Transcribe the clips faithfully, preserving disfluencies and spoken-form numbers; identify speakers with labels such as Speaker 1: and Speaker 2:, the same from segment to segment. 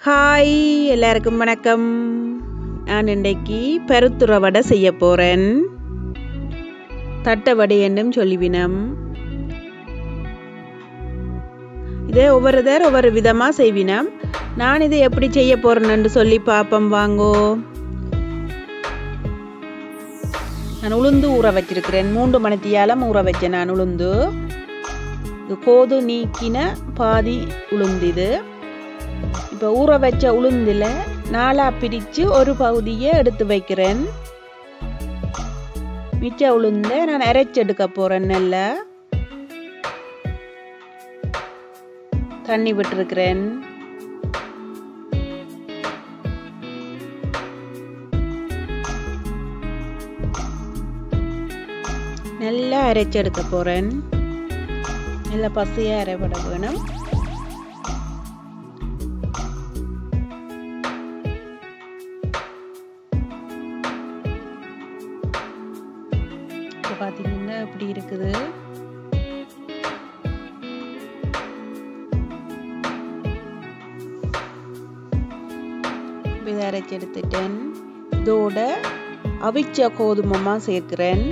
Speaker 1: Hi எல்லாருக்கும் வணக்கம். நான் இன்றைக்கு பருத்துற வடை செய்ய போகிறேன். தட்டை வடை என்றும் சொல்லிவினம். இதே ஒவ்வொரு தர ஒவ்வொரு விதமாக செய்வினம். நான் இதை எப்படி செய்ய போகிறேன்னு சொல்லி பார்ப்போம் வாங்கோ. நான் உளுந்து ஊற வச்சிருக்கிறேன். மூன்று மணித்தியாலம் ஊற வச்சேன் நான் உளுந்து. இது கோது நீக்கின பாதி உளுந்து. இது இப்போ ஊற வச்ச உளுந்தில் நாலாக பிரித்து ஒரு பகுதியை எடுத்து வைக்கிறேன். மிச்ச உளுந்தை நான் அரைச்செடுக்க போகிறேன். நல்லா தண்ணி விட்டுருக்கிறேன். நல்லா அரைச்செடுக்க போகிறேன். நல்லா பசையாக அரைப்பட வேணும். பார்த்தீங்கன்னா இப்படி இருக்குது. இதை அரைச்சி எடுத்துட்டேன். இதோட அவிச்ச கோதுமைமா சேர்க்கிறேன்.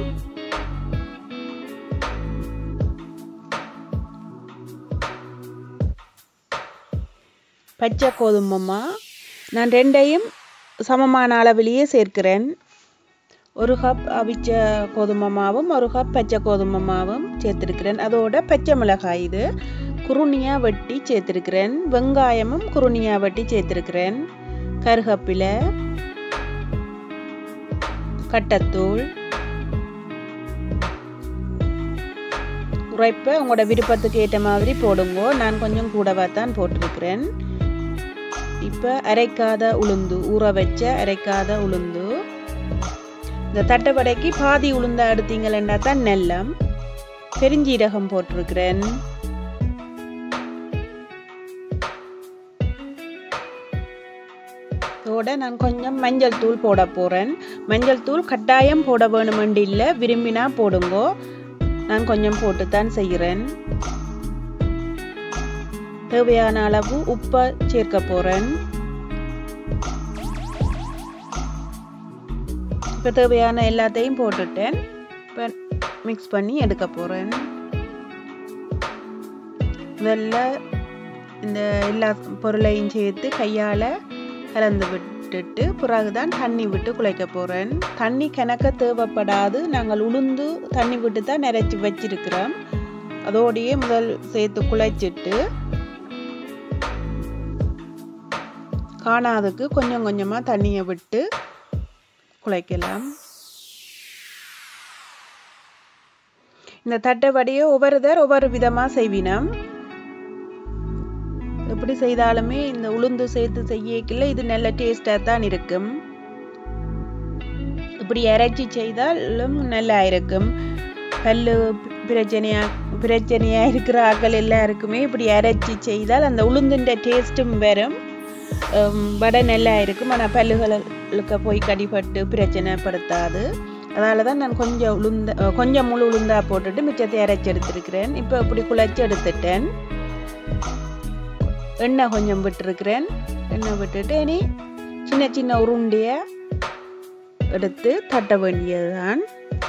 Speaker 1: பச்சை கோதுமைமா நான் ரெண்டையும் சமமான அளவிலேயே சேர்க்கிறேன். ஒரு கப் அவிச்ச கோதுமை மாவும் ஒரு கப் பச்சை கோதுமை மாவும் சேர்த்துருக்கிறேன். அதோட பச்சை மிளகாய் இது குருணியாக வெட்டி சேர்த்துருக்கிறேன். வெங்காயமும் குருணியாக வெட்டி சேர்த்துருக்கிறேன். கருகப்பிலை, கட்டத்தூள், உரைப்பை உங்களோட விருப்பத்துக்கு ஏற்ற மாதிரி போடுங்கோ. நான் கொஞ்சம் கூடவா தான் போட்டிருக்கிறேன். இப்போ அரைக்காத உளுந்து, ஊற வச்ச அரைக்காத உளுந்து. இந்த தட்டை வடைக்கு பாதி உளுந்தா எடுத்தீங்களா தான் நெல்லம். பெருஞ்சீரகம் போட்டிருக்கிறேன். இதோட நான் கொஞ்சம் மஞ்சள் தூள் போட போறேன். மஞ்சள் தூள் கட்டாயம் போட வேணுமென்று இல்லை, விரும்பினா போடுங்கோ. நான் கொஞ்சம் போட்டுத்தான் செய்கிறேன். தேவையான அளவு உப்பை சேர்க்க போறேன். இப்போ தேவையான எல்லாத்தையும் போட்டுட்டேன். இப்போ மிக்ஸ் பண்ணி எடுக்க போகிறேன். இதெல்லாம் இந்த எல்லா பொருளையும் சேர்த்து கையால் கலந்து விட்டுட்டு பிறகுதான் தண்ணி விட்டு குழைக்க போகிறேன். தண்ணி கணக்க தேவைப்படாது. நாங்கள் உளுந்து தண்ணி விட்டு தான் நிறச்சி வச்சிருக்கிறோம். அதோடையே முதல் சேர்த்து குழைச்சிட்டு காணாதுக்கு கொஞ்சம் கொஞ்சமாக தண்ணியை விட்டு குழைக்கலாம். இந்த தட்டை வடையை ஒவ்வொரு தர ஒவ்வொரு விதமாக செய்வினம். எப்படி செய்தாலுமே இந்த உளுந்து சேர்த்து செய்யக்கில்ல இது நல்ல டேஸ்டாக தான் இருக்கும். இப்படி அரைச்சி செய்தாலும் நல்லா இருக்கும். பல்லு பிரச்சனையா பிரச்சனையாக இருக்கிற ஆக்கள் எல்லாருக்குமே இப்படி அரைச்சி செய்தால் அந்த உளுந்துன்ற டேஸ்ட்டும் வரும். வடை நல்லா இருக்கும். ஆனால் பல்லுகளுக்கு போய் கடிப்பட்டு பிரச்சனைப்படுத்தாது. அதனால தான் நான் கொஞ்சம் உளுந்த கொஞ்சம் முழு உளுந்தா போட்டுட்டு மிச்சத்தை அரைச்சி எடுத்துருக்கிறேன். இப்போ இப்படி குழைச்சி எடுத்துட்டேன். எண்ணெய் கொஞ்சம் விட்டுருக்கிறேன். எண்ணெய் விட்டுட்டு இனி சின்ன சின்ன உருண்டையை எடுத்து தட்ட வேண்டியதுதான்.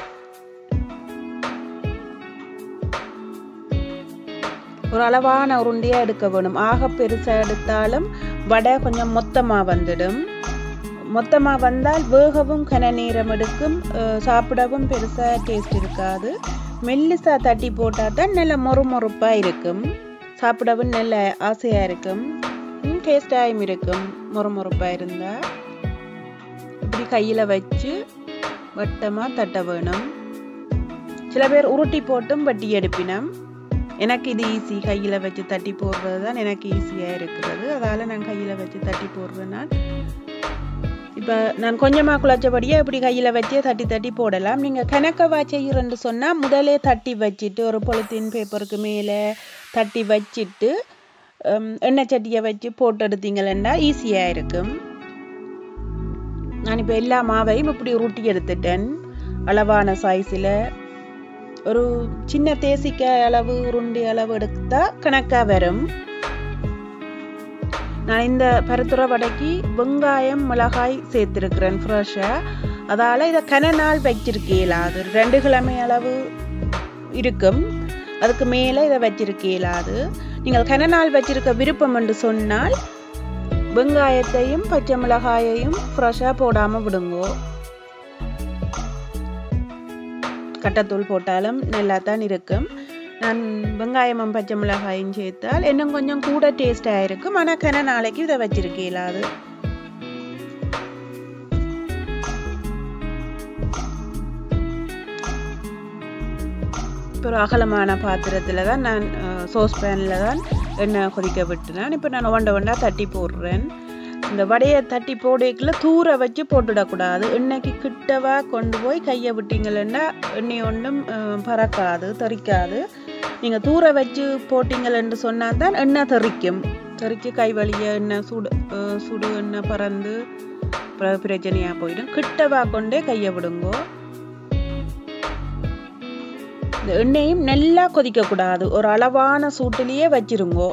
Speaker 1: ஒரு அளவான உருண்டையாக எடுக்க வேணும். ஆக பெருசாக எடுத்தாலும் வடை கொஞ்சம் மொத்தமாக வந்துடும். மொத்தமாக வந்தால் வேகவும் கன நேரம் எடுக்கும். சாப்பிடவும் பெருசாக டேஸ்ட் இருக்காது. மெல்லிசா தட்டி போட்டால் தான் நல்ல மொறு மொறுப்பாக இருக்கும். சாப்பிடவும் நல்ல ஆசையாக இருக்கும். டேஸ்டாகவும் இருக்கும் மொறு மொறுப்பாக இருந்தால். இப்படி கையில் வச்சு வட்டமாக தட்ட வேணும். சில பேர் உருட்டி போட்டும் வட்டி எடுப்பினம். எனக்கு இது ஈஸி. கையில் வச்சு தட்டி போடுறது தான் எனக்கு ஈஸியாக இருக்கிறது. அதால் நான் கையில் வச்சு தட்டி போடுறேன். நான் இப்போ நான் கொஞ்சமாக குழைச்சபடியாக இப்படி கையில் வச்சே தட்டி தட்டி போடலாம். நீங்கள் கணக்கவா செய்கிறேன்னு சொன்னால் முதலே தட்டி வச்சுட்டு ஒரு பொலித்தீன் பேப்பருக்கு மேலே தட்டி வச்சுட்டு எண்ணெய் சட்டியை வச்சு போட்டு எடுத்தீங்களா ஈஸியாக இருக்கும். நான் இப்போ எல்லா மாவையும் இப்படி உருட்டி எடுத்துட்டேன். அளவான சைஸில் ஒரு சின்ன தேசிக்காய் அளவு உருண்டை அளவு எடுத்தா கணக்காக வரும். நான் இந்த பருத்துறை வடைக்கு வெங்காயம் மிளகாய் சேர்த்திருக்கிறேன் ஃப்ரெஷ்ஷாக. அதால் இதை கன நாள் வச்சிருக்கேன். அது ரெண்டு கிழமை அளவு இருக்கும். அதுக்கு மேலே இதை வச்சிருக்கேலாது. நீங்கள் கன நாள் வச்சிருக்க விருப்பம் என்று சொன்னால் வெங்காயத்தையும் பச்சை மிளகாயையும் ஃப்ரெஷ்ஷாக போடாமல் விடுங்கோ. கட்டத்தூள் போட்டாலும் நல்லா தான் இருக்கும். நான் வெங்காயமும் பச்சை மிளகாயும் சேர்த்தால் இன்னும் கொஞ்சம் கூட டேஸ்டாக இருக்கும். ஆனால் கன நாளைக்கு இதை வச்சிருக்கேலாது. இப்போ அகலமான பாத்திரத்தில் தான் நான் சோஸ் பேனில் தான் எண்ணெய் கொதிக்க விட்டுனேன். இப்போ நான் ஒண்ட ஒண்டா தட்டி போடுறேன். இந்த வடையை தட்டி போடைக்குள்ள தூர வச்சு போட்டுடக்கூடாது. எண்ணெய்க்கு கிட்டவா கொண்டு போய் கையை விட்டீங்கன்னா எண்ணெய் ஒன்றும் பறக்காது, தெறிக்காது. நீங்கள் தூர வச்சு போட்டிங்களன்னு சொன்னால் தான் எண்ணெய் தெறிக்கும். தெறிச்சு கை வலிய எண்ணெய் சுடு சுடு எண்ணெய் பறந்து பிரச்சனையாக போயிடும். கிட்டவா கொண்டே கையை விடுங்கோ. இந்த எண்ணெயும் நல்லா கொதிக்கக்கூடாது. ஒரு அளவான சூட்டிலேயே வச்சிருங்கோ.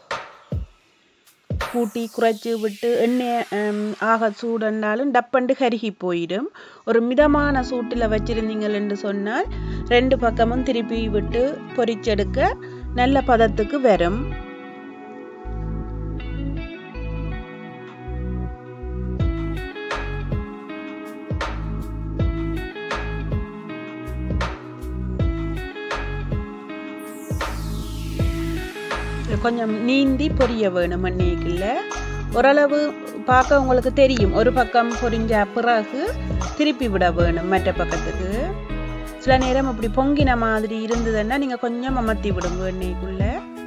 Speaker 1: கூட்டி குறைச்சி விட்டு எண்ணெய் ஆக சூடுண்டாலும் டப்பண்டு கருகி போயிடும். ஒரு மிதமான சூட்டில் வச்சிருந்தீங்கன்னு சொன்னால் ரெண்டு பக்கமும் திருப்பி விட்டு பொரிச்செடுக்க நல்ல பதத்துக்கு வரும். கொஞ்சம் நீந்தி பொரிய வேணும். எண்ணெய்க்குள்ள ஓரளவு பார்க்க உங்களுக்கு தெரியும். ஒரு பக்கம் பொரிஞ்ச பிறகு திருப்பி விட வேணும் மற்ற பக்கத்துக்கு. சில நேரம் அப்படி பொங்கின மாதிரி இருந்ததுன்னா நீங்க கொஞ்சம் அமர்த்தி விடுங்க எண்ணெய்க்குள்ள.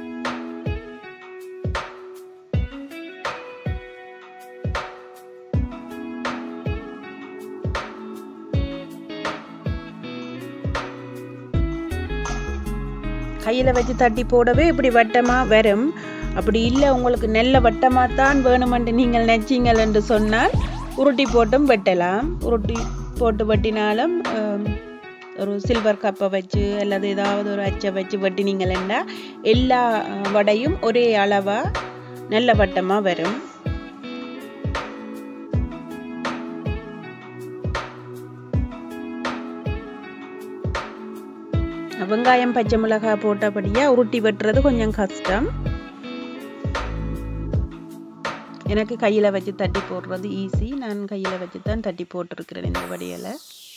Speaker 1: கையில் வச்சு தட்டி போடவே இப்படி வட்டமாக வரும். அப்படி இல்லை உங்களுக்கு நல்ல வட்டமாக தான் வேணுமென்று நீங்கள் நினச்சிங்கள் என்று சொன்னால் உருட்டி போட்டும் வெட்டலாம். உருட்டி போட்டு வெட்டினாலும் ஒரு சில்வர் கப்பை வச்சு அல்லது ஏதாவது ஒரு அச்சை வச்சு வெட்டினீங்களா எல்லா வடையும் ஒரே அளவாக நல்ல வட்டமாக வரும். வெங்காயம் பச்சை மிளகாய் போட்டபடியா உருட்டி வெட்டுறது கொஞ்சம் கஷ்டம். எனக்கு கையில் வச்சு தட்டி போடுறது ஈஸி. நான் கையில் வச்சு தான் தட்டி போட்டிருக்கிறேன் இந்த வடையில.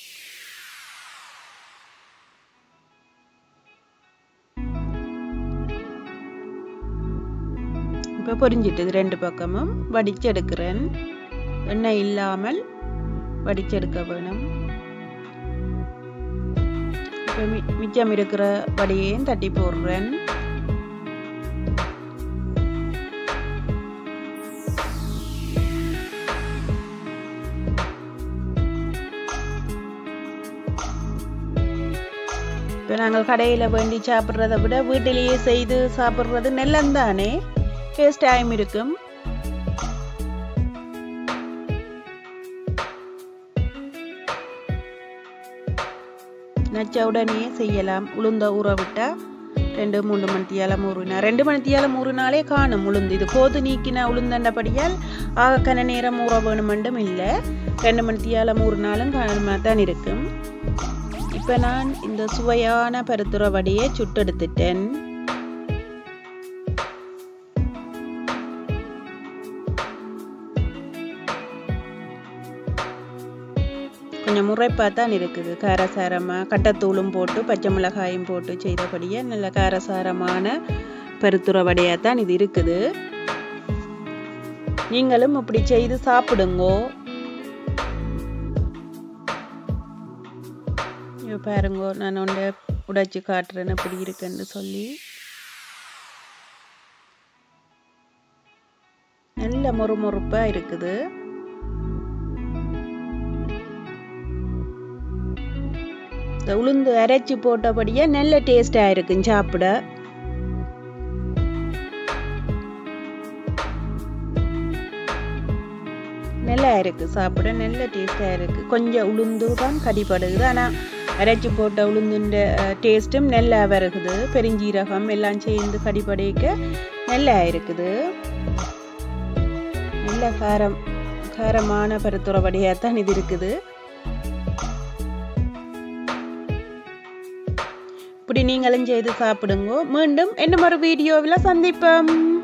Speaker 1: இப்போ பொரிஞ்சிட்டு ரெண்டு பக்கமும் வடிச்செடுக்கிறேன். எண்ணெய் இல்லாமல் வடிச்செடுக்க வேணும். மிச்சம் இருக்கிற வடையையும் தட்டி போடுறேன். இப்போ நாங்கள் கடையில் வேண்டி சாப்பிட்றத விட வீட்டிலேயே செய்து சாப்பிட்றது நல்லந்தானே, டேஸ்டாயும் இருக்கும். நச்ச உடனே செய்யலாம். உளுந்த ஊற விட்டா ரெண்டு மூணு மணித்தியால மூறுனா ரெண்டு மணித்தியால மூறுனாலே காணும் உளுந்து. இது கோது நீக்கின உளுந்தண்டபடியால் ஆக கன நேரம் ஊற வேணுமெண்டும் இல்லை. ரெண்டு மணித்தியால மூறுனாலும் காணமாக தான் இருக்கும். இப்போ நான் இந்த சுவையான பருத்துறை வடையை சுட்டெடுத்துட்டேன். கொஞ்சம் முறைப்பாக தான் இருக்குது. காரசாரமாக கட்டத்தூளும் போட்டு பச்சை மிளகாயும் போட்டு செய்தபடியே நல்ல காரசாரமான பருத்துறை வடையாக தான் இது இருக்குது. நீங்களும் இப்படி செய்து சாப்பிடுங்கோ. பாருங்கோ, நான் ஒன்றை உடைச்சி காட்டுறேன் அப்படி இருக்குன்னு சொல்லி. நல்ல மொறு மொறுப்பாக இருக்குது. உளுந்து அரைச்சி போட்டபடியே நல்ல டேஸ்டாக இருக்கும் சாப்பிட. நல்லா இருக்கு சாப்பிட, நல்ல டேஸ்டாக இருக்கு. கொஞ்சம் உளுந்து தான் கடிப்படுது, ஆனால் அரைச்சி போட்ட உளுந்துன்ற டேஸ்ட்டும் நல்லா வருகுது. பெருஞ்சீரகம் எல்லாம் சேர்ந்து கடிப்படைக்க நல்லா இருக்குது. நல்ல காரம் காரமான பருத்துறை வடையாத்தான் இது இருக்குது. இப்படி நீங்களும் செய்து சாப்பிடுங்க. மீண்டும் இன்னும் ஒரு வீடியோவில் சந்திப்போம்.